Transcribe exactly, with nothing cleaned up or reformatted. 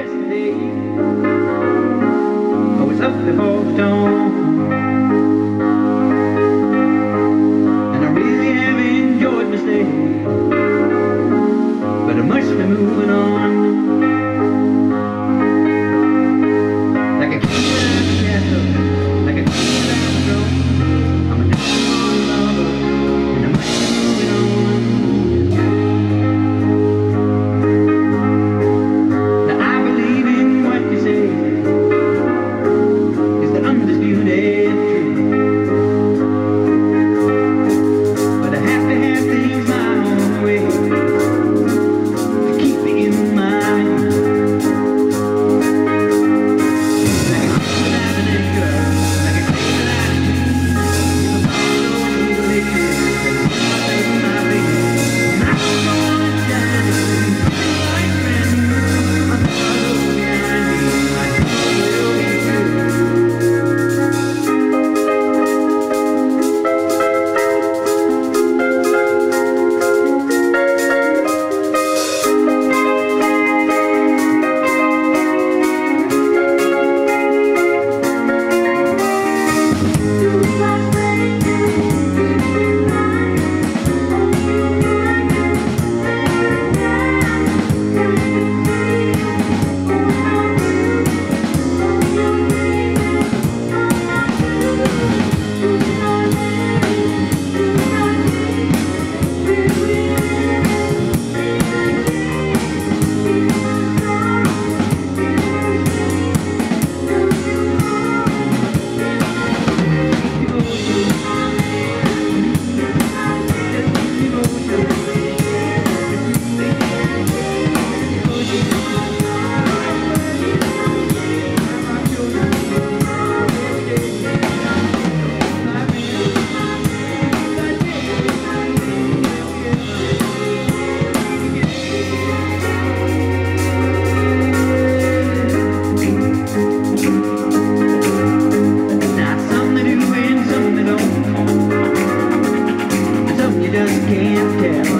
yesterday. I was up before the dawn, and I really have enjoyed my stay, but I must be moving on. Like a king without a castle, like a king without a throne, I'm a down lover, and I must be moving on. Now I believe in what you say is the undisputed truth, but I have to have things my own way to keep me in my youth. Like a king without an anchor, like a king without a dream, if I follow you lately, then I'll take my baby, and I don't wanna just something like brand new. I'm follow behind me, I know it'll be good. Just can't tell.